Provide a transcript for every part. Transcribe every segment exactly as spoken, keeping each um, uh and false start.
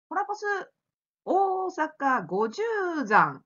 コラボス大阪五十山。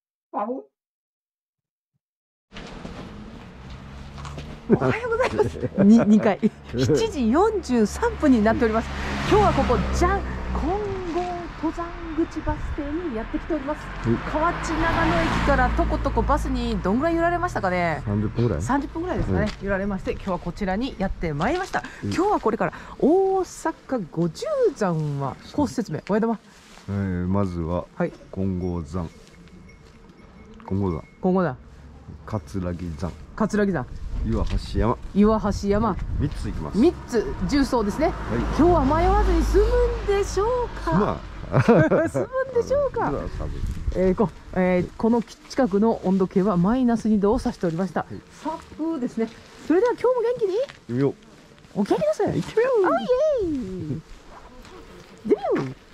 おはようございます。ににかいしちじよんじゅうさんぷんになっております。今日はここじゃん金剛登山口バス停にやってきております。河内長野駅からとことこバスにどんぐらい揺られましたかね。 さんじゅっぷんぐらいさんじゅっぷんぐらいですかね、揺られまして、今日はこちらにやってまいりました。今日はこれから大阪五十山はコース説明、親玉。 えー、まずははい、 金剛山、金剛山、 今後だ葛城山、 葛城山、 岩橋山、 岩橋山、 みっつ行きます。 みっつ重曹ですね、 はい、 今日は迷わずに済むんでしょうか。 まあ済むんでしょうか。えーこえー、この近くの温度計はマイナスにどを指しておりました。 い、 サップですね。それでは今日も元気に行ってみよう。 お元気です。 行ってみよう。 おいえいデビュー。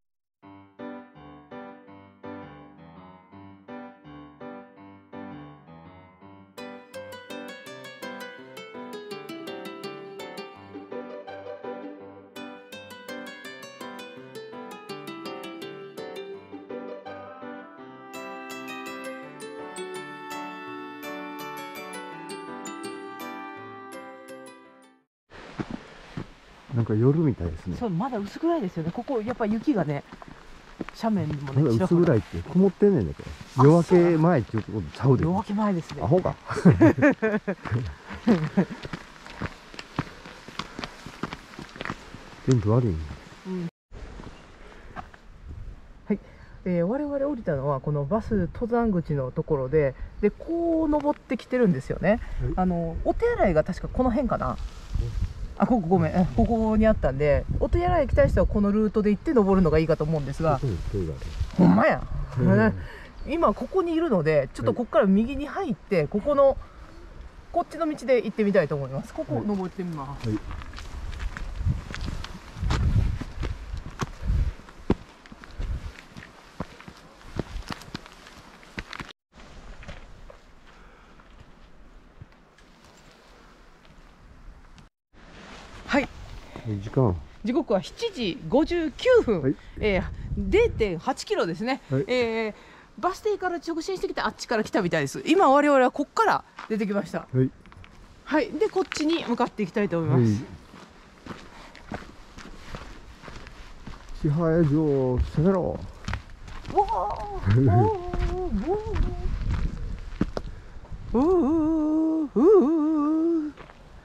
なんか夜みたいですね。 そう、まだ薄暗いですよね。ここやっぱ雪がね、斜面もね、 まだ薄暗いって曇ってんねんね、これ。夜明け前っていうことちゃうで。 夜明け前ですね。 アホか。天気悪いね。 うん、はい、えー、我々降りたのはこのバス登山口のところで、でこう登ってきてるんですよね。あのお手洗いが確かこの辺かな。あ、ここごめん、ここにあったんで、お手洗い行きたい人はこのルートで行って登るのがいいかと思うんですが、ほんまや、今ここにいるので、ちょっとここから右に入って、ここのこっちの道で行ってみたいと思います。ここ登ってみます。はい、はい、 時間時刻はしちじごじゅうきゅうふん、はい、えー、れいてんはちキロですね、はい、えー、バス停から直進してきてあっちから来たみたいです。今我々はこっから出てきました。はい、はい、でこっちに向かっていきたいと思います。はい、 支配所攻めろ。 おおおおお、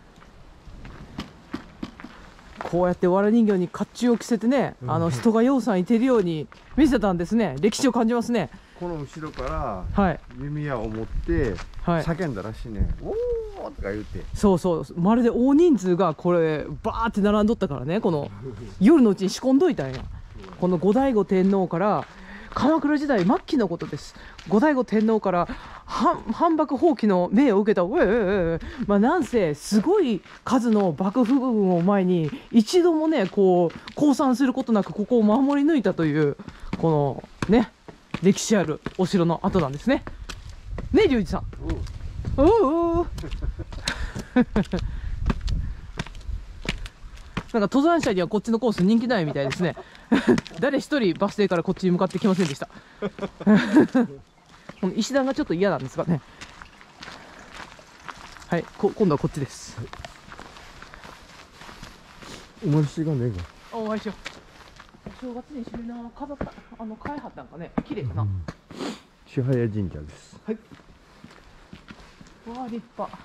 こうやってわら人形に甲冑を着せてね、うん、あの人がようさんいてるように見せたんですね。歴史を感じますね。 この後ろから弓矢を持って叫んだらしいね、はい、おーとか言って、そうそう、 まるで大人数がこれバーって並んどったからね、この夜のうちに仕込んどいたんや。この後醍醐天皇から鎌倉時代末期のことです。後醍醐天皇から反幕放棄の命を受けた、ええ、まあ、なんせすごい数の幕府軍を前に一度もねこう降参することなくここを守り抜いたというこのね歴史あるお城の跡なんですね。ねえ龍二さん。おお。なんか登山者にはこっちのコース人気ないみたいですね。誰一人バス停からこっちに向かってきませんでした。この石段がちょっと嫌なんですがね。はい、こ今度はこっちです。 お参りしがねえか。 お参りしよう。お正月にしめ縄飾った、あの買いはったんかね、綺麗かな。うん、 千早神社です。 はい。わあ立派。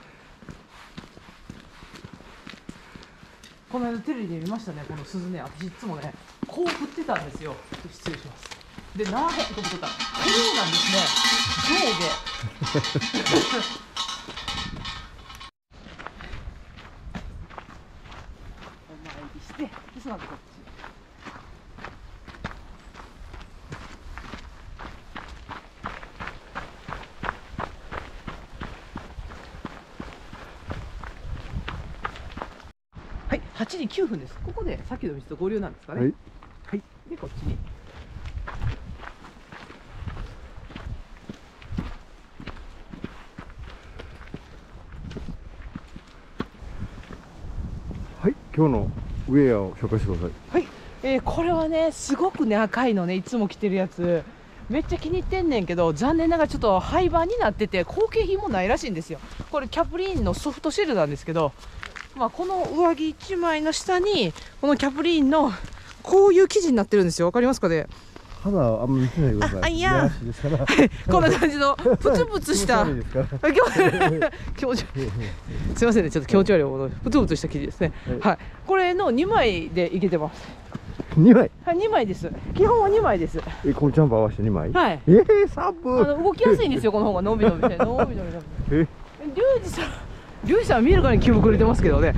この間テレビで見ましたね、この鈴ね。私いつもねこう振ってたんですよ。失礼します。で長いこと振ったこうなんですね、上下。お参りして、でその後こっち。はい、はちじきゅうふんです。ここでさっきの道と合流なんですかね。はい、はい、でこっちに。 はい、今日のウェアを紹介してください。 はい、 えー、これはねすごくね赤いのね、いつも着てるやつめっちゃ気に入ってんねんけど、残念ながらちょっと廃盤になってて後継品もないらしいんですよ。これキャプリーンのソフトシェルなんですけど、まあ、この上着いちまいの下にこのキャプリーンのこういう生地になってるんですよ。わかりますかね。 肌はあんまり見せないでください。 あ、いやこんな感じのプツプツした気持ち悪いすいませんね、ちょっと気持ち悪いものプツプツした生地ですね。はい、はい、これのにまいでいけてます。 にまい、 はい、にまいです。基本はにまいです。 え、このジャンパー合わせてにまい。 はい、 えー、サブあの動きやすいんですよ、この方が伸び伸びして伸び伸び伸びえ、リュウジさんリュウジさん見るからに気膨れてますけどね。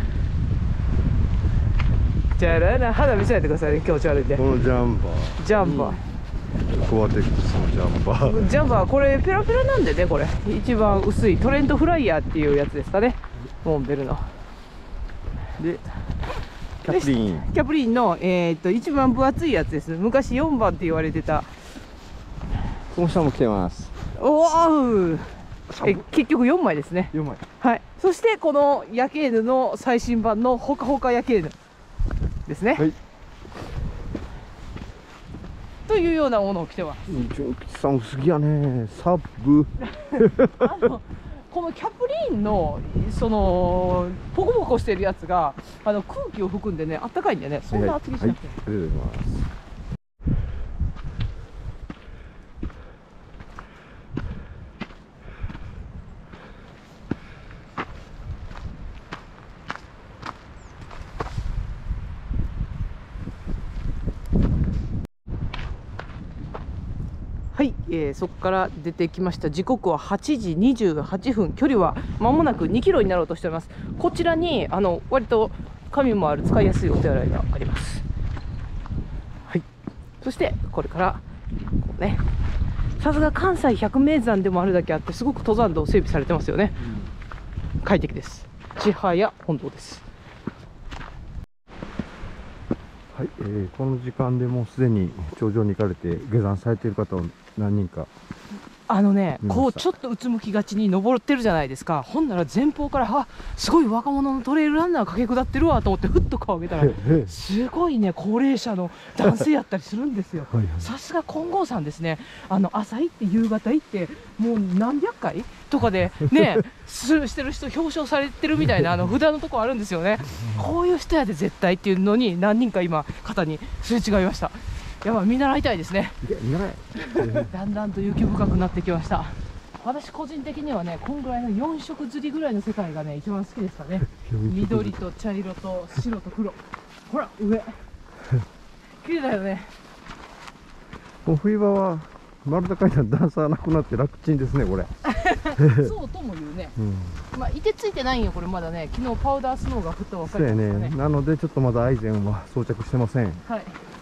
じゃあな肌見せないでくださいね、気持ち悪いんで。 このジャンパージャンパー、 コアテックスのジャンパージャンパーこれペラペラなんでね、これ一番薄いトレントフライヤーっていうやつですかね、モンベルの。でキャプリーンキャプリーンの、えー、っと一番分厚いやつです。昔よんばんって言われてた。 この下も着てます。 おお、え結局よんまいですね。 よんまい、 はい。そしてこのヤケーヌの最新版のホカホカヤケーヌですね、はい、というようなものを着てます。 純吉さん薄着やね、サブあのこのキャプリーンのそのポコポコしてるやつがあの空気を含んでね、あったかいんでね、そんな厚着しなくて、 はいはい、ありがとうございます。 はい、えー、そこから出てきました。時刻ははちじにじゅうはっぷん、距離は間もなくにキロになろうとしております。こちらにあの割と紙もある使いやすいお手洗いがあります。はい、そしてこれからこうね、さすが関西百名山でもあるだけあってすごく登山道整備されてますよね、うん、快適です。千早本堂です。 はい、えー、この時間でもうすでに頂上に行かれて下山されている方を何人かあのね、こうちょっとうつむきがちに登ってるじゃないですか。ほんなら前方からあすごい若者のトレイルランナー駆け下ってるわと思ってふっと顔を上げたらすごいね高齢者の男性やったりするんですよ。さすが金剛さんですね。あの朝行って夕方行ってもう何百回とかでねすしてる人表彰されてるみたいなあの札のとこあるんですよね。こういう人やで絶対っていうのに何人か今方にすれ違いました。やばい、見習いたいですね。だんだんと雪深くなってきました。私個人的にはね、こんぐらいのよん色釣りぐらいの世界がね一番好きですかね。緑と茶色と白と黒、ほら上綺麗だよね。 もう冬場は丸高いの段差なくなって楽ちんですねこれそうとも言うね、うん、まあいてついてないんよこれまだね。昨日パウダースノーが降ったばっかりですね。 ね、なのでちょっとまだアイゼンは装着してません。 はい。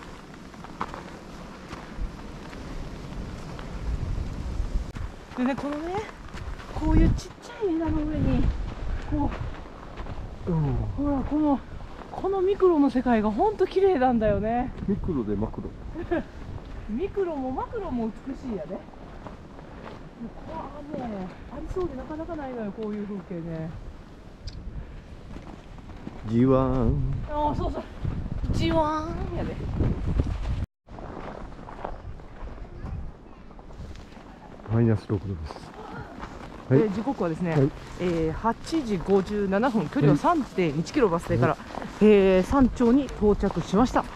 でね、このね、こういうちっちゃい枝の上にこう、うん、ほらこのこのミクロの世界がほんと綺麗なんだよね。 ミクロでマクロミクロもマクロも美しいやで。これはねありそうでなかなかないのよ、こういう風景ね。 じわーん、 ああそうそう、じわーんやで。 マイナスろくどです。 はい、えー、時刻はですね、はい、えー、はちじごじゅうななふん、距離は さんてんいちキロバス停から、はい、えー、山頂に到着しました。こ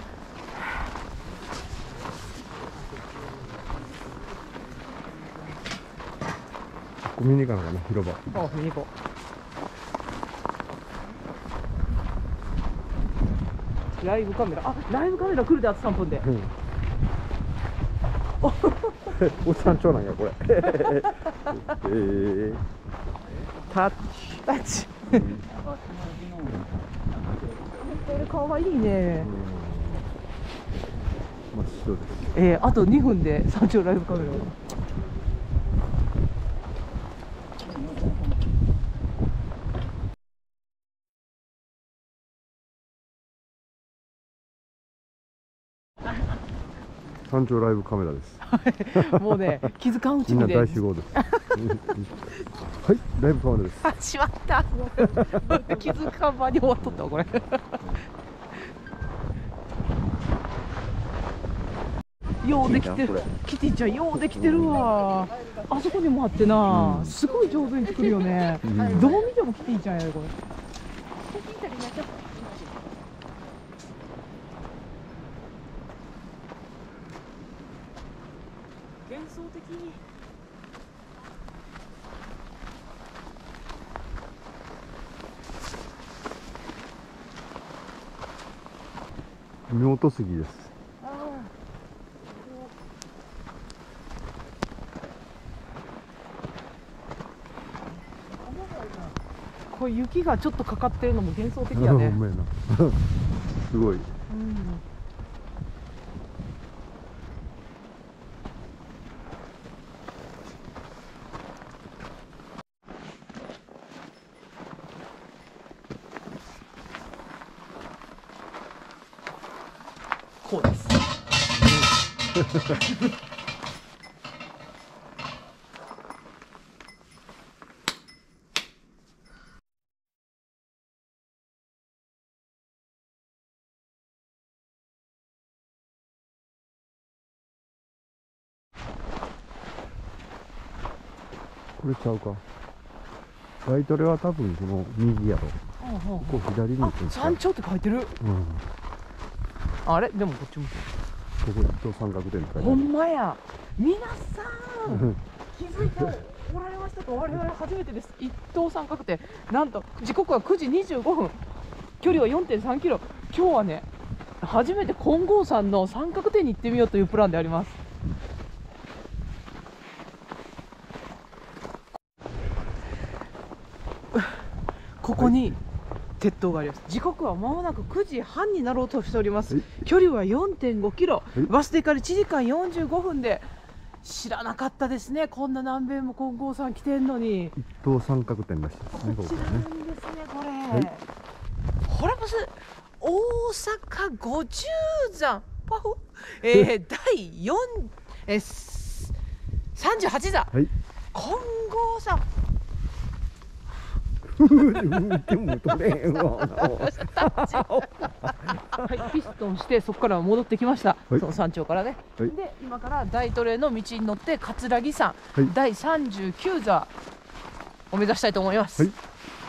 こ見に行かなかな、広場。 あ、見に行こう。ライブカメラ、あ、ライブカメラ来るで、あとさんぷんで。うんおっさん長なんやこれえー、タッチタッチこれかわいいね。 真っ白です。 えー、あとにふんで山頂ライブカメラ。 山頂ライブカメラです。 もうね、気づかんうちにみんな大集合です。はい、ライブカメラです。 あ、しまった。気づかん間に終わっとったわこれ。 ようできてる。キティちゃんようできてるわ。あそこにもあってな、すごい上手に作るよね。どう見てもキティちゃんやでこれ。幻想的に。 見事すぎです。 これ雪がちょっとかかってるのも幻想的やね。 すごい。うん、 こうです。 これちゃうか。ライトレは多分この右やろ。ここ左に行くんですか。 山頂って書いてる。うん。あれでもこっち向く。 ここ一等三角点って書いてある。 ほんまや。皆さん気づいておられましたか。我々初めてです。一等三角点。なんと時刻はくじにじゅうごふん。距離は よんてんさんキロ。今日はね、初めて金剛山の三角点に行ってみようというプランであります。ここに鉄塔があります。時刻はまもなくくじはんになろうとしております。距離は よんてんごキロ、バス停からいちじかんよんじゅうごふんで。知らなかったですね。こんな南米も金剛山来てんのに。 一等三角点らしいですね。 こちらなんですね、これ。はい、これもす大阪五十山パフ、えー、だいよんえさんじゅうはち座、はい、金剛山。はい、ピストンしてそこから戻ってきました、はい、その山頂からね、はい、で今から大トレの道に乗って葛城山、はい、だいさんじゅうきゅう座を目指したいと思います。はい、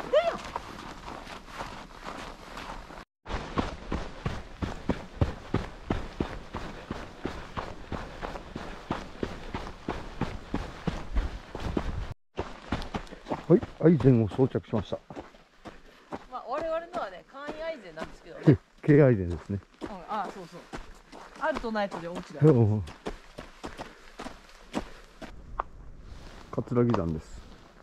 はい、アイゼンを装着しました。 まあ、我々のはね、簡易アイゼンなんですけどね。 軽アイゼンですね。 うん、ああ、そうそう。アルトナイトで大きだ。 葛城山です。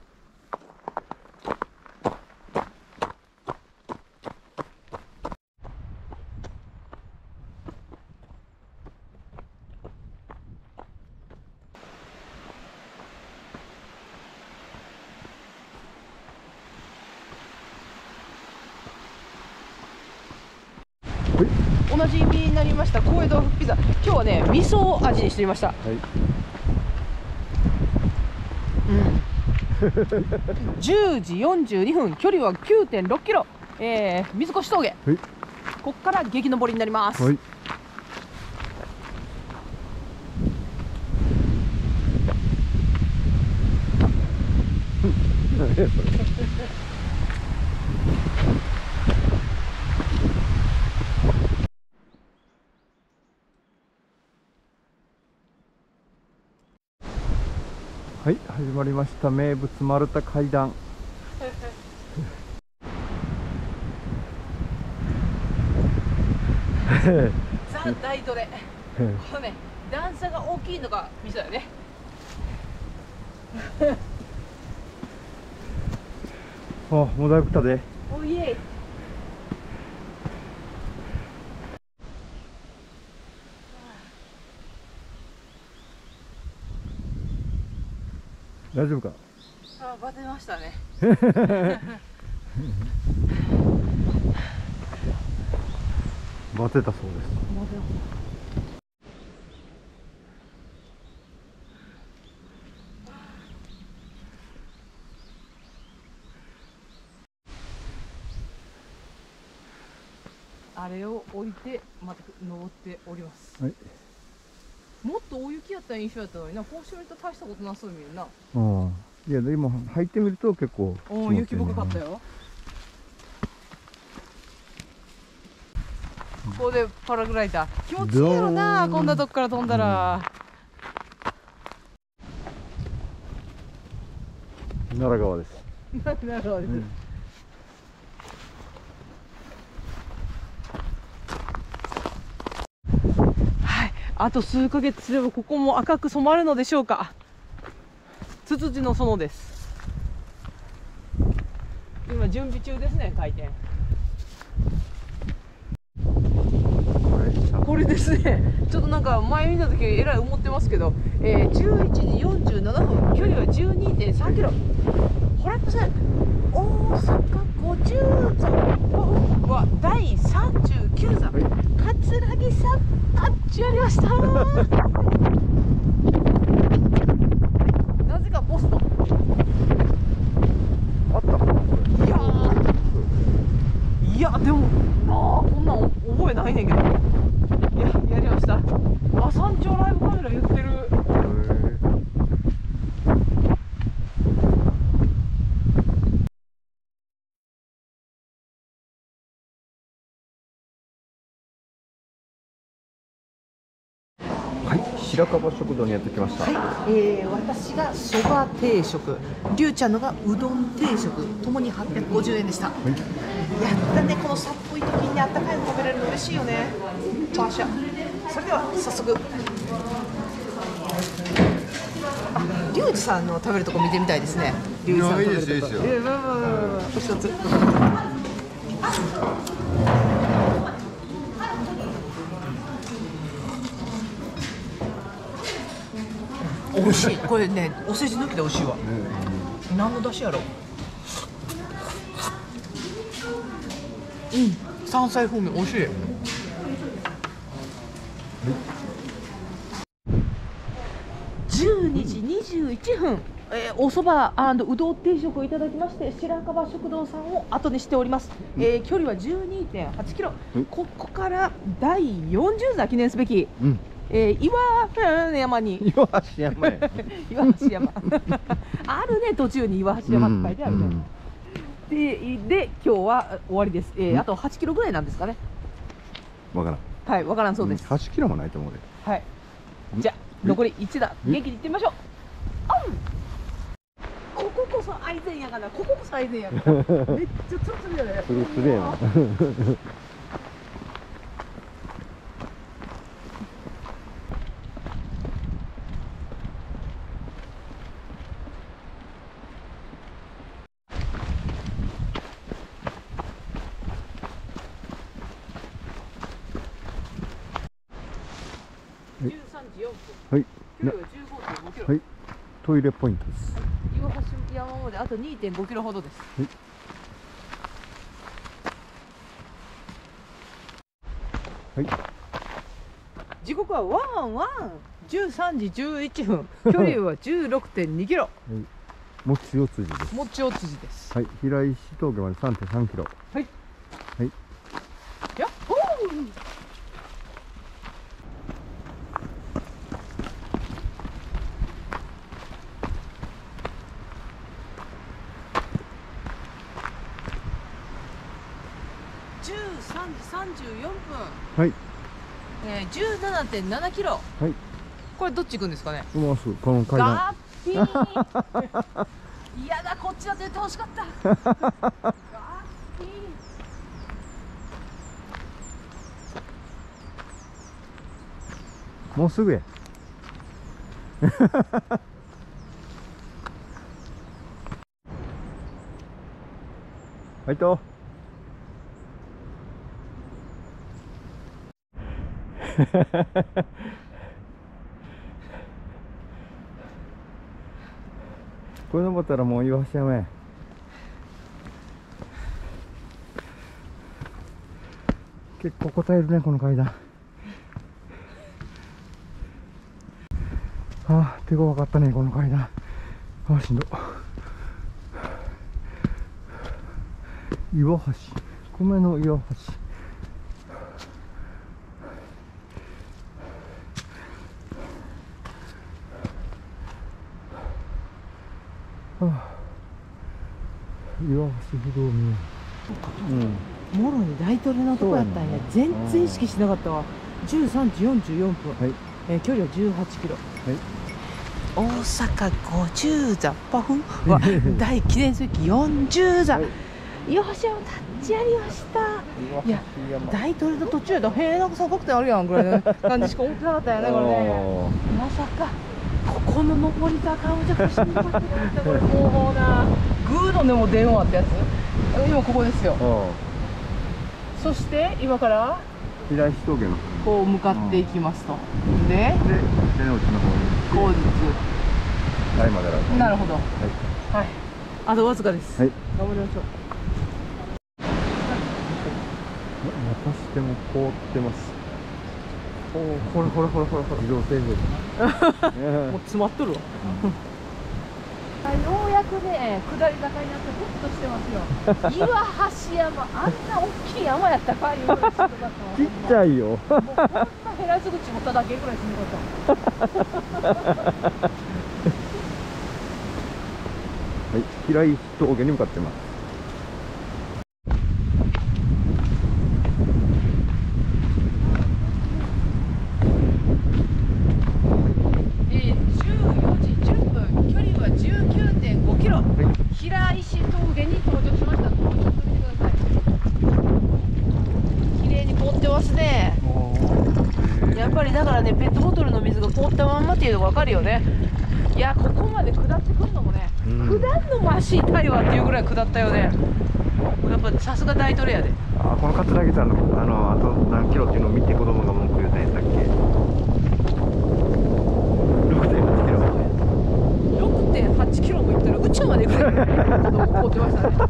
おなじみになりました高野豆腐ピザ、今日はね味噌味にしてみました。はい、うん、じゅうじよんじゅうにふん、距離は きゅうてんろっキロ、えー、水越峠、はい、ここから激登りになります。はい、 はい、始まりました。名物丸太階段。 ザ・大トレ。このね、段差が大きいのがミソだよね。 あ、もうだいぶ来たで。 おいえ。 大丈夫か。 あ、バテましたね。 バテたそうです。 あれを置いてまた登っております。 はい。 もっと大雪やった印象やったのにな、こうしてみると大したことなそうに見えるな。 うん。いや、でも入ってみると結構おお、雪深かったよ。ここでパラグライダー気持ちいいやろな、こんなとこから飛んだら。 うん、奈良川です。 奈良川です、うん、はい、あと数ヶ月すればここも赤く染まるのでしょうか。ツツジの園です。今準備中ですね、開店。これですね、ちょっとなんか前見た時えらい思ってますけど、えー、じゅういちじよんじゅうななふん、距離は じゅうにてんさんキロ。これですね、大阪五十座はだいさんじゅうきゅう座、はい、葛城さんタッチありました。なぜかポストあったかな、これ。 いやー、いやでもなあ、こんなん覚えないねんけど。いや、やりました。あ、山頂ライブカメラ言ってる。 はい、白樺食堂にやってきました。 はい、えー、私がそば定食、りゅうちゃんのがうどん定食、ともにはっぴゃくごじゅうえんでした。はい、やったね、この寒い時にあったかいの食べれるの嬉しいよね。パシャ。それでは早速、あ、リュウジさんの食べるとこ見てみたいですね。リュウジさんの食べるとこ。いいですよ、いいですよ。まあまあまあまあ、お一つ。美味しい。これね、お世辞抜きで美味しいわ。うん、何の出汁やろ。うん、山菜風味美味しい。じゅうにじにじゅういちふん、えー、おそば&うどん定食をいただきまして、白樺食堂さんを後にしております。えー、距離は じゅうにてんはちキロ。ここからだいよんじゅう座記念すべき、うん、えー、岩山に岩橋山や岩橋山あるね、途中に岩橋山って書いてあるね、うんうん、で, で今日は終わりです。えー、あとはちキロぐらいなんですかね。 わからん。 はい、わからんそうです。 はちキロもないと思うで。 はい、じゃあ残りいちだ、元気にいってみましょう。こここそ愛禅やから、こここそ愛禅やからめっちゃツルツルやね。 ツルツルやなじゅうさんじよんぷん、はい、距離は じゅうごてんごキロ、 はい、トイレポイントです。 岩橋山まであと にてんごキロほどです。はい、はい、時刻はワンワンじゅうさんじじゅういちふん、距離は じゅうろくてんにキロ、はい、 もちおつじです。 もちおつじです。 はい、平石峠まで さんてんさんキロ。はい、はい、 やっほー。じゅうさんじさんじゅうよんぷん、はい、えー、じゅうななてんななキロ。はい、これどっち行くんですかね。 うますこの階段。 ガッピーいやだ、こっちだと言ってほしかったガッピーもうすぐやはいとこれ登ったらもう岩橋山や。結構答えるね、この階段。ああ、手ごわかったね、この階段。ああ、しんど。岩橋、米の岩橋。 岩橋不動明。 うん。もろに大トレのとこやったんや。全然意識しなかったわ。じゅうさんじよんじゅうよんぷん。はい。えー、距離はじゅうはちキロ。はい。大阪ごじゅう座パフは大記念すべきよんじゅう座。はい、よっしゃ、タッチやりました。いや、大トレの途中だ。へえ、なんか三角点あるやんぐらいの感じしか思ってなかったよね、これね。まさか。ここの上り坂はめちゃくちゃしんどかった。これもうな、グーのでも電話ってやつ。今ここですよ。そして今から平石峠のこう向かっていきますと。で、で、 手の内の方に後日大までらなるほど。はい。はい。あとわずかです。はい。頑張りましょう。 またしても凍ってます。 おお、ほらほらほらほらほら。 自動制御。 もう詰まっとるわ。ようやくね、下り坂になってほっとしてますよ。岩橋山、あんな大きい山やったか、いうぐらいしんどかったわ。 ちっちゃいよ。もうこんな減らず口持っただけぐらいしんどかった。 はい、平石峠に向かってます。 平石峠に到着しました。ちょっと見てください。綺麗に凍ってますね。やっぱりだからね、ペットボトルの水が凍ったまんまっていうのが分かるよね。いや、ここまで下ってくるのもね、うん、下るのも足痛いわっていうぐらい下ったよね。やっぱさすが大トレやで。 あ、この桂木さんのあのあと何キロっていうのを見て子供が文句言うたんやったっけ。ろくてんはちキロ。 ろくてんはちキロも行ったら宇宙まで行くね。ちょっと凍ってましたね。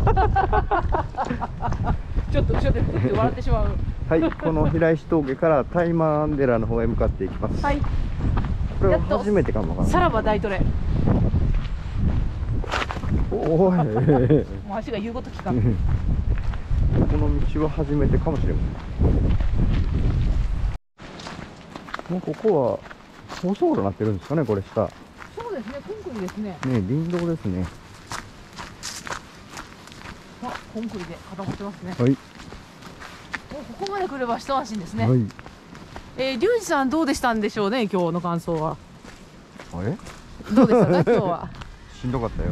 ちょっと後ろでふって笑ってしまう。 はい、この平石峠から大満寺の方へ向かっていきます。はい。これは初めてかもわからない。 さらば大トレ。 おおい。もう足が言うこと聞かん。 この道は初めてかもしれません。もうここは舗装路になってるんですかね、これ下。 そうですね、コンクリですね。 ね、林道ですね。 あ、コンクリで固まってますね。 はい。 もうここまで来れば一安心ですね。 はい。 えー、リュウジさんどうでしたんでしょうね、今日の感想は。 あれ？ どうでしたか、今日は。 しんどかったよ。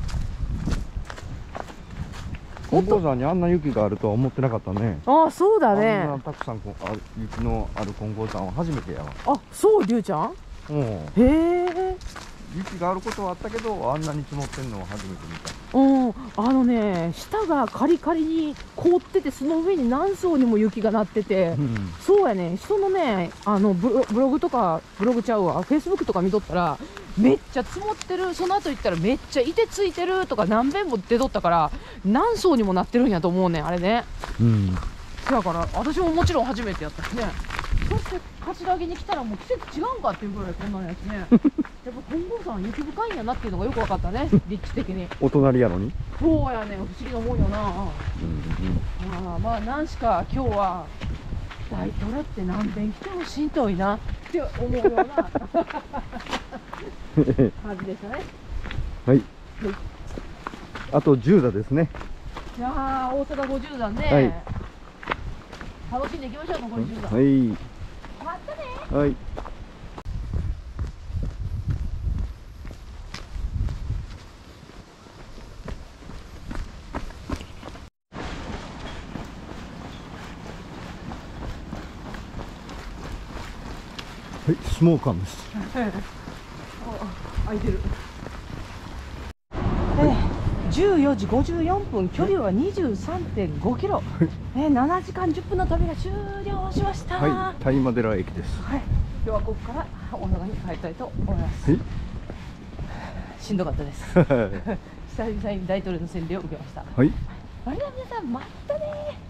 金剛山にあんな雪があるとは思ってなかったね。 ああ、そうだね。 あんなたくさんこあ雪のある金剛山は初めてやわ。 あ、そう、リュウちゃん。 うん。へえ。 雪があることはあったけど、あんなに積もってんのは初めて見た。 うん、あのね、下がカリカリに凍ってて、その上に何層にも雪がなってて、うん、そうやね、人のね、あのブロ、ブログとか、ブログちゃうわ、フェイスブックとか見とったら、めっちゃ積もってる、その後行ったらめっちゃいてついてるとか何遍も出とったから、何層にもなってるんやと思うねん、あれね。うん。だから、私ももちろん初めてやったしね。そして柏木に来たらもう季節違うんかっていうぐらいこんなやつね。やっぱ金剛山雪深いんやなっていうのがよく分かったね、立地的に。 お隣やのに。 そうやね、不思議なもんよな。うんうん、まあまあ何しか今日は大トレって何遍来てもしんどいなって思うような感じでしたね。 はい、はい、あとじゅうだですね。 いやー、大阪ごじゅうだね、はい、楽しんでいきましょう。残りじゅうだ。はい、またね。はい。はい、スモーカーです。 開いてる。じゅうよじごじゅうよんぷん、距離は にじゅうさんてんごキロ。え、ななじかんじゅっぷんの旅が終了しました。 はい、大間寺駅です。 はい、今日はここから大阪に帰りたいと思います。はい、しんどかったです。久々に大統領の洗礼を受けました。はい。それでは皆さん、またね。